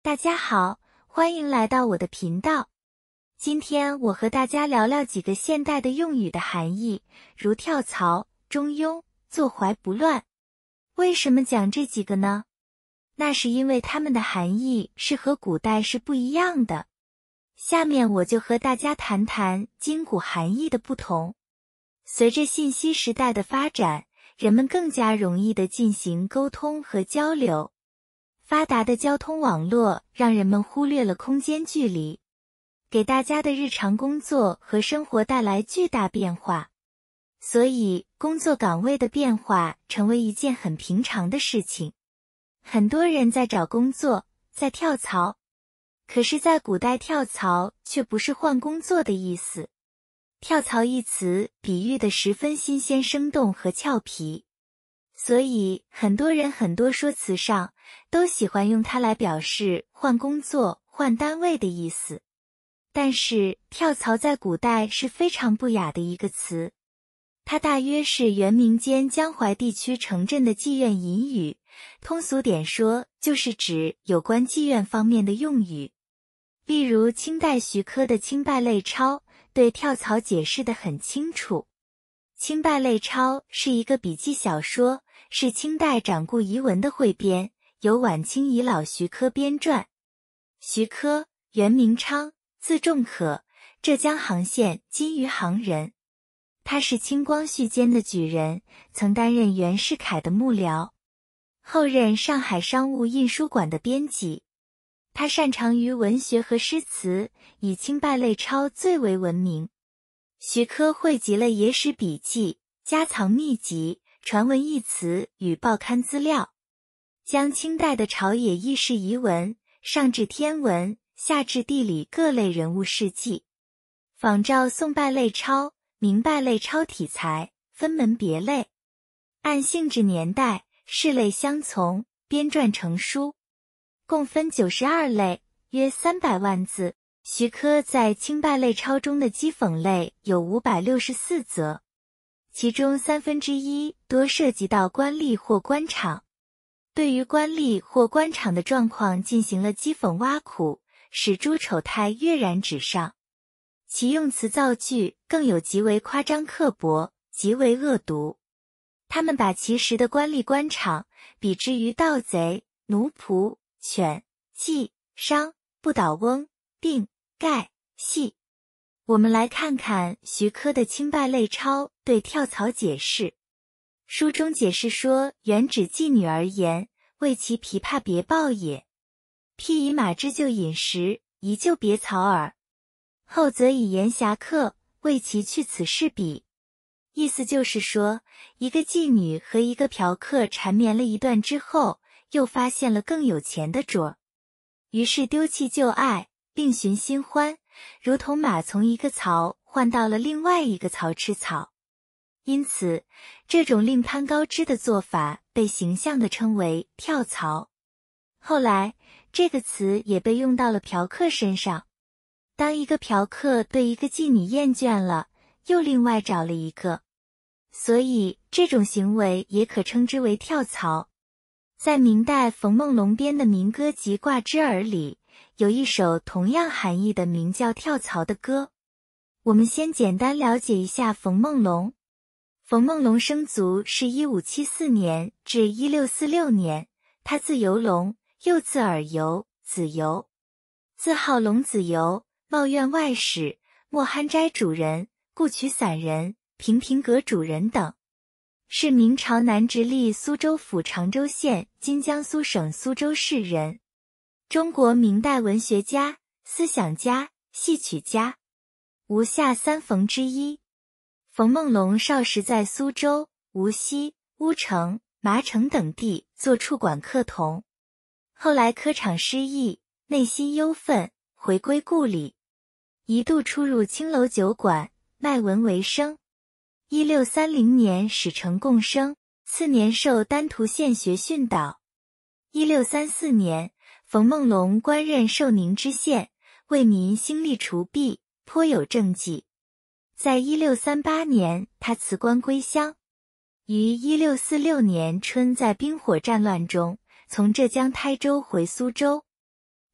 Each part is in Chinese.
大家好，欢迎来到我的频道。今天我和大家聊聊几个现代的用语的含义，如跳槽、中庸、坐怀不乱。为什么讲这几个呢？那是因为它们的含义是和古代是不一样的。下面我就和大家谈谈今古含义的不同。随着信息时代的发展，人们更加容易地进行沟通和交流。发达的交通网络让人们忽略了空间距离，给大家的日常工作和生活带来巨大变化。所以，工作岗位的变化成为一件很平常的事情。很多人在找工作，在跳槽。可是，在古代跳槽却不是换工作的意思。跳槽一词比喻得十分新鲜生动和俏皮。所以，很多人很多说辞上都喜欢用它来表示换工作、换单位的意思。但是，跳槽在古代是非常不雅的一个词。它大约是元明间江淮地区城镇的妓院隐语，通俗点说，就是指有关妓院方面的用语。例如，清代徐珂的《清败类钞》对跳槽解释得很清楚。《清败类钞》是一个笔记小说，是清代掌故遗文的汇编，由晚清遗老徐珂编撰。徐珂，原名昌，字仲可，浙江杭县金鱼杭人。他是清光绪间的举人，曾担任袁世凯的幕僚，后任上海商务印书馆的编辑。他擅长于文学和诗词，以《清败类钞》最为闻名。徐珂汇集了野史笔记、家藏秘籍、传闻轶词与报刊资料，将清代的朝野轶事遗文，上至天文，下至地理各类人物事迹，仿照宋败类钞、明败类钞题材，分门别类，按性质年代、事类相从，编撰成书，共分92类，约300万字。徐珂在清败类钞中的讥讽类有564则，其中1/3多涉及到官吏或官场，对于官吏或官场的状况进行了讥讽挖苦，使诸丑态跃然纸上。其用词造句更有极为夸张刻薄，极为恶毒。他们把其实的官吏官场比之于盗贼、奴仆、犬、妓、商、不倒翁、定、盖、戏。我们来看看徐珂的《清败类钞》对跳槽解释。书中解释说，原指妓女而言，为其琵琶别抱也。譬以马之就饮食，宜就别槽耳。后则以言侠客，为其去此事彼。意思就是说，一个妓女和一个嫖客缠绵了一段之后，又发现了更有钱的主儿，于是丢弃旧爱，另寻新欢，如同马从一个槽换到了另外一个槽吃草。因此，这种另攀高枝的做法被形象地称为跳槽。后来，这个词也被用到了嫖客身上。当一个嫖客对一个妓女厌倦了，又另外找了一个，所以这种行为也可称之为跳槽。在明代冯梦龙编的民歌集《挂枝儿》里，有一首同样含义的名叫《跳槽》的歌。我们先简单了解一下冯梦龙。冯梦龙生卒是1574年至1646年，他字游龙，又字尔游、子游，字号龙子游，茂院外史、莫憨斋主人、故曲散人、平平阁主人等，是明朝南直隶苏州府常州县今江苏省苏州市人，中国明代文学家、思想家、戏曲家，吴下三冯之一。冯梦龙少时在苏州、无锡、乌城、麻城等地做处管客童，后来科场失意，内心忧愤，回归故里，一度出入青楼酒馆，卖文为生。1630年使成贡生，次年授丹徒县学训导。1634年，冯梦龙官任寿宁知县，为民兴利除弊，颇有政绩。在1638年，他辞官归乡，于1646年春在冰火战乱中，从浙江台州回苏州。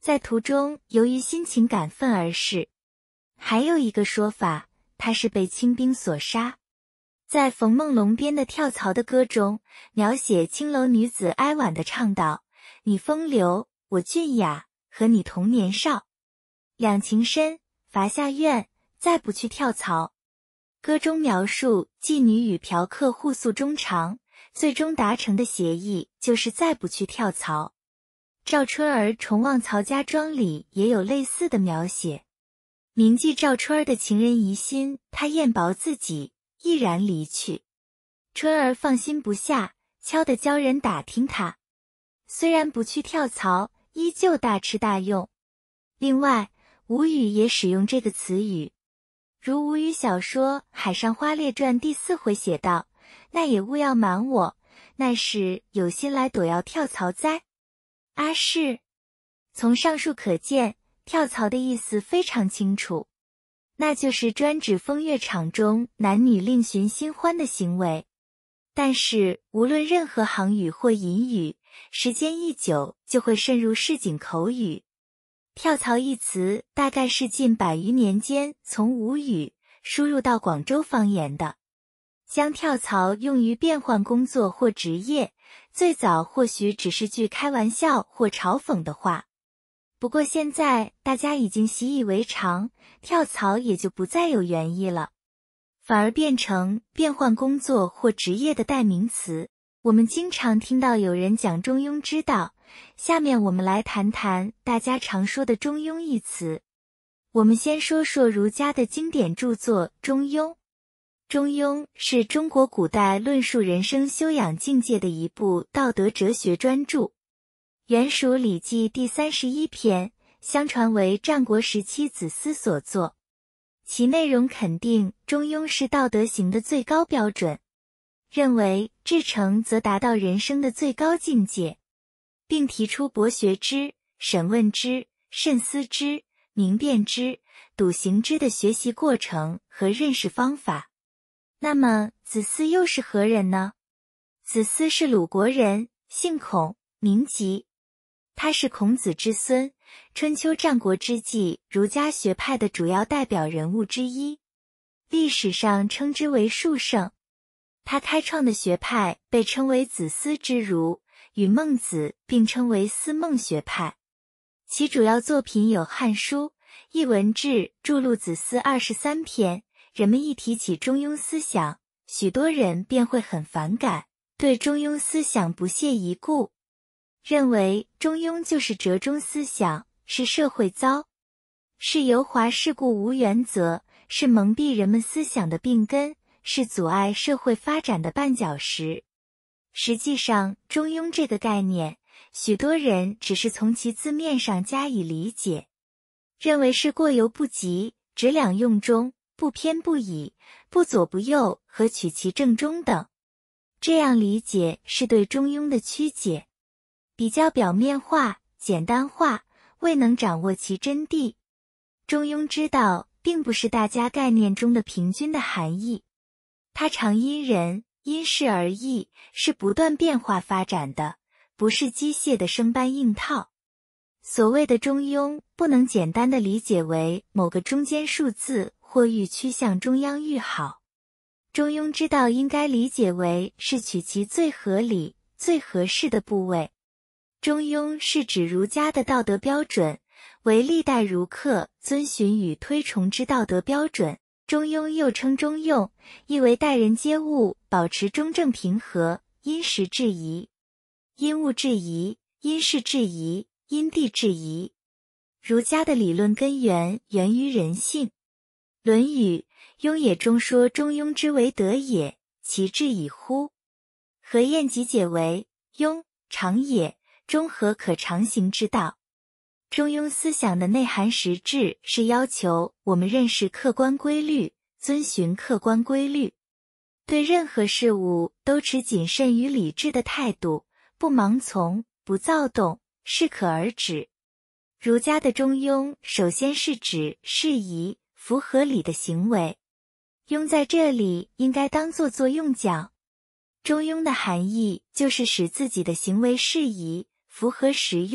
在途中由于心情感愤而逝。还有一个说法，他是被清兵所杀。在冯梦龙编的《跳槽》的歌中，描写青楼女子哀婉地唱道：你风流，我俊雅，和你同年少，两情深，伐下院，再不去跳槽。歌中描述妓女与嫖客互诉衷肠，最终达成的协议就是再不去跳槽。赵春儿重望曹家庄里也有类似的描写。铭记赵春儿的情人疑心他厌薄自己，毅然离去。春儿放心不下，悄地教人打听他。虽然不去跳槽，依旧大吃大用。另外，吴语也使用这个词语，如吴语小说《海上花列传》第4回写道：那也勿要瞒我，那是有心来躲要跳槽哉？阿是。从上述可见，跳槽的意思非常清楚，那就是专指风月场中男女另寻新欢的行为。但是无论任何行语或隐语，时间一久就会渗入市井口语。跳槽一词大概是近100余年间从吴语输入到广州方言的。将跳槽用于变换工作或职业，最早或许只是句开玩笑或嘲讽的话。不过现在大家已经习以为常，跳槽也就不再有原意了，反而变成变换工作或职业的代名词。我们经常听到有人讲中庸之道，下面我们来谈谈大家常说的中庸一词。我们先说说儒家的经典著作《中庸》。中庸是中国古代论述人生修养境界的一部道德哲学专著，原属《礼记》第31篇，相传为战国时期子思所作。其内容肯定中庸是道德行的最高标准，认为至诚则达到人生的最高境界，并提出博学之、审问之、慎思之、明辨之、笃行之的学习过程和认识方法。那么子思又是何人呢？子思是鲁国人，姓孔，名吉。他是孔子之孙，春秋战国之际儒家学派的主要代表人物之一，历史上称之为术圣。他开创的学派被称为子思之儒，与孟子并称为思孟学派。其主要作品有《汉书》《艺文志》著录子思23篇。人们一提起中庸思想，许多人便会很反感，对中庸思想不屑一顾，认为中庸就是折中思想，是社会糟，是油滑世故无原则，是蒙蔽人们思想的病根，是阻碍社会发展的绊脚石。实际上，中庸这个概念，许多人只是从其字面上加以理解，认为是过犹不及，质两用中，不偏不倚，不左不右和取其正中等。这样理解是对中庸的曲解，比较表面化、简单化，未能掌握其真谛。中庸之道并不是大家概念中的平均的含义，它常因人、因事而异，是不断变化发展的，不是机械的生搬硬套。所谓的中庸，不能简单的理解为某个中间数字或欲趋向中央愈好。中庸之道应该理解为是取其最合理、最合适的部位。中庸是指儒家的道德标准，为历代儒客遵循与推崇之道德标准。中庸又称中用，意为待人接物保持中正平和，因时制宜，因物制宜，因事制宜，因地制宜。儒家的理论根源源于人性。《论语·雍也》中说：“中庸之为德也，其志矣乎？”何晏集解为：“庸，常也，中和可常行之道。”中庸思想的内涵实质是要求我们认识客观规律，遵循客观规律，对任何事物都持谨慎与理智的态度，不盲从，不躁动，适可而止。儒家的中庸首先是指适宜、符合理的行为，庸在这里应该当作作用讲。中庸的含义就是使自己的行为适宜、符合实用，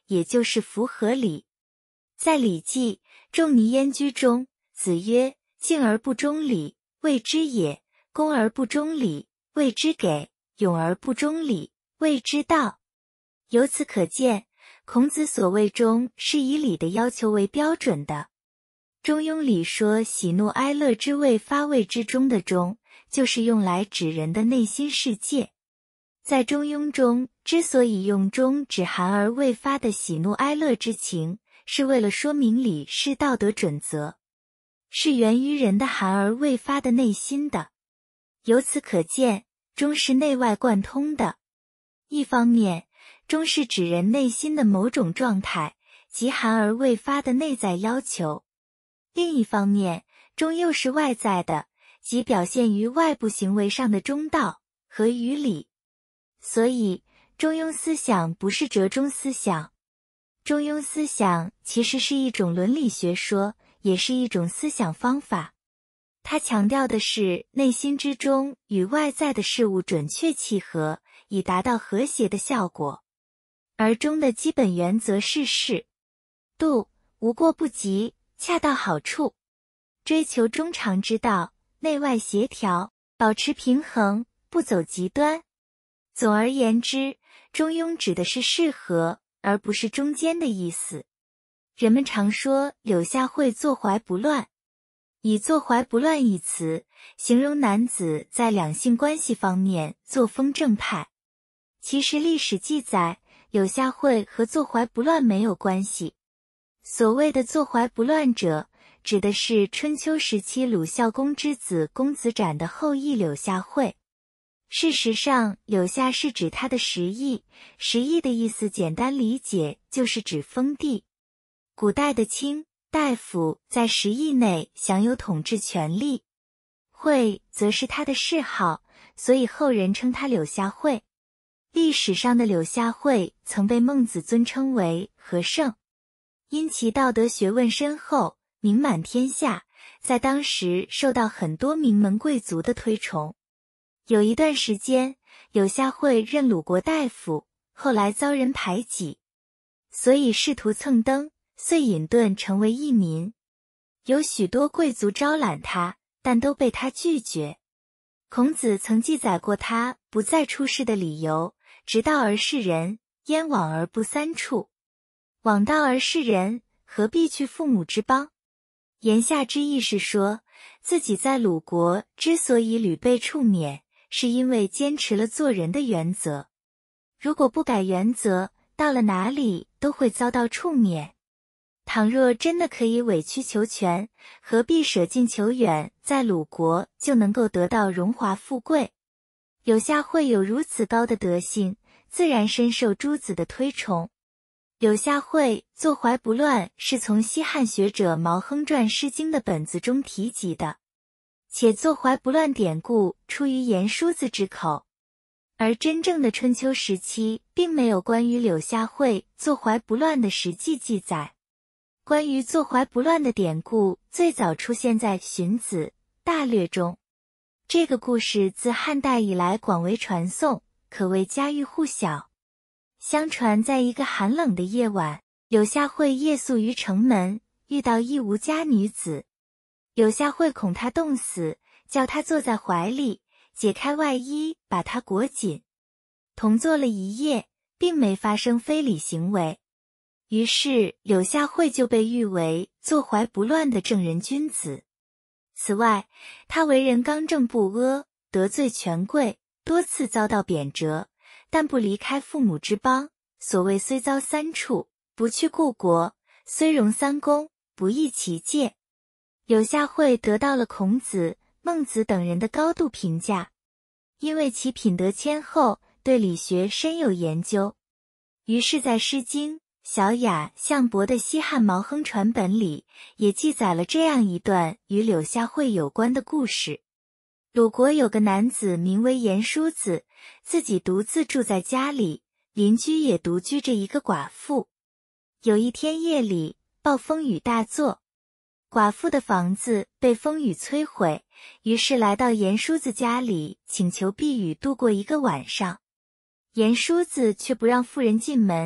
也就是符合理。在《礼记·仲尼焉居》中，子曰：敬而不忠礼，谓之也；恭而不忠礼，谓之给；勇而不忠礼，谓之道。由此可见，孔子所谓忠是以礼的要求为标准的。中庸里说喜怒哀乐之未发谓之忠的忠，就是用来指人的内心世界。在中庸中，之所以用忠指含而未发的喜怒哀乐之情，是为了说明礼是道德准则，是源于人的含而未发的内心的。由此可见，忠是内外贯通的。一方面，忠是指人内心的某种状态，即含而未发的内在要求；另一方面，忠又是外在的，即表现于外部行为上的忠道和于理。所以，中庸思想不是折中思想。中庸思想其实是一种伦理学说，也是一种思想方法。它强调的是内心之中与外在的事物准确契合，以达到和谐的效果。而忠的基本原则是适度，无过不及，恰到好处，追求中常之道，内外协调，保持平衡，不走极端。总而言之，中庸指的是适合，而不是中间的意思。人们常说柳下惠坐怀不乱，以坐怀不乱一词，形容男子在两性关系方面作风正派。其实历史记载，柳下惠和坐怀不乱没有关系。所谓的坐怀不乱者，指的是春秋时期鲁孝公之子公子展的后裔柳下惠。事实上，柳下是指他的食邑，食邑的意思简单理解就是指封地。古代的卿大夫在食邑内享有统治权力，惠则是他的谥号，所以后人称他柳下惠。历史上的柳下惠曾被孟子尊称为和圣，因其道德学问深厚，名满天下，在当时受到很多名门贵族的推崇。有一段时间，柳下惠任鲁国大夫，后来遭人排挤，所以试图蹭登，遂隐遁成为佚民。有许多贵族招揽他，但都被他拒绝。孔子曾记载过他不再出仕的理由：直道而是人，焉往而不三处？往道而是人，何必去父母之邦？言下之意是说，自己在鲁国之所以屡被处免，是因为坚持了做人的原则。如果不改原则，到了哪里都会遭到处免。倘若真的可以委曲求全，何必舍近求远，在鲁国就能够得到荣华富贵？柳下惠有如此高的德性，自然深受诸子的推崇。柳下惠坐怀不乱是从西汉学者毛亨传《诗经》的本子中提及的，且坐怀不乱典故出于颜叔子之口，而真正的春秋时期并没有关于柳下惠坐怀不乱的实际记载。关于坐怀不乱的典故最早出现在《荀子·大略》中，这个故事自汉代以来广为传颂，可谓家喻户晓。相传在一个寒冷的夜晚，柳下惠夜宿于城门，遇到一无家女子。柳下惠恐她冻死，叫她坐在怀里，解开外衣，把她裹紧。同坐了一夜，并没发生非礼行为。于是柳下惠就被誉为坐怀不乱的正人君子。此外，他为人刚正不阿，得罪权贵，多次遭到贬谪，但不离开父母之邦。所谓虽遭三处，不去故国；虽荣三公，不异其戒。柳下惠得到了孔子、孟子等人的高度评价，因为其品德谦厚，对理学深有研究。于是在《诗经·小雅·项伯》的西汉毛亨传本里，也记载了这样一段与柳下惠有关的故事。鲁国有个男子名为颜叔子，自己独自住在家里，邻居也独居着一个寡妇。有一天夜里，暴风雨大作，寡妇的房子被风雨摧毁，于是来到颜叔子家里，请求避雨度过一个晚上。颜叔子却不让妇人进门，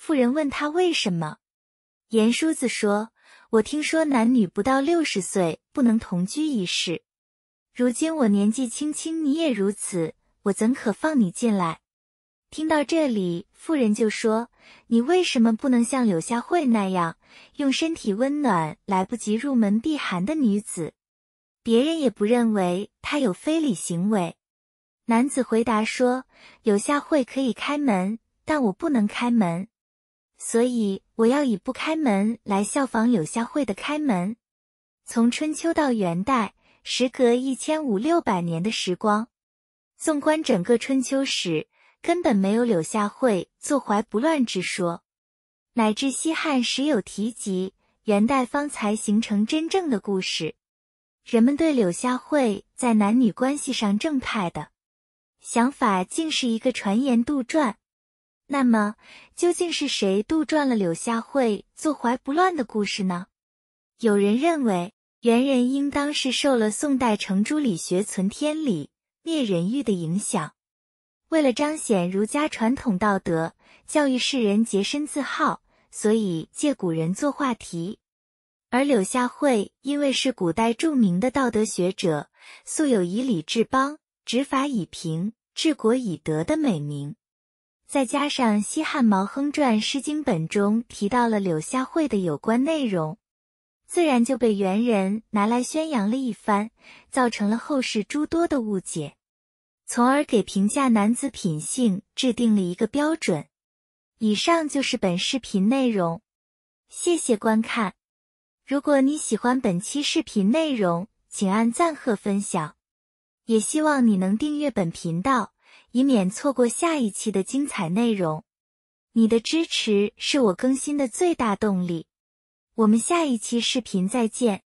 妇人问他为什么。严叔子说，我听说男女不到60岁不能同居一室。如今我年纪轻轻，你也如此，我怎可放你进来？听到这里，妇人就说，你为什么不能像柳下惠那样，用身体温暖来不及入门避寒的女子？别人也不认为她有非礼行为。男子回答说，柳下惠可以开门，但我不能开门，所以我要以不开门来效仿柳下惠的开门。从春秋到元代，时隔1500-600年的时光，纵观整个春秋史，根本没有柳下惠坐怀不乱之说，乃至西汉时有提及，元代方才形成真正的故事。人们对柳下惠在男女关系上正派的想法竟是一个传言杜撰。那么，究竟是谁杜撰了柳下惠坐怀不乱的故事呢？有人认为，元人应当是受了宋代程朱理学存天理，灭人欲的影响，为了彰显儒家传统道德，教育世人洁身自好，所以借古人做话题。而柳下惠因为是古代著名的道德学者，素有以礼治邦、执法以平、治国以德的美名。再加上西汉毛亨传《诗经本》中提到了柳下惠的有关内容，自然就被元人拿来宣扬了一番，造成了后世诸多的误解，从而给评价男子品性制定了一个标准。以上就是本视频内容，谢谢观看。如果你喜欢本期视频内容，请按赞和分享，也希望你能订阅本频道，以免错过下一期的精彩内容。你的支持是我更新的最大动力。我们下一期视频再见。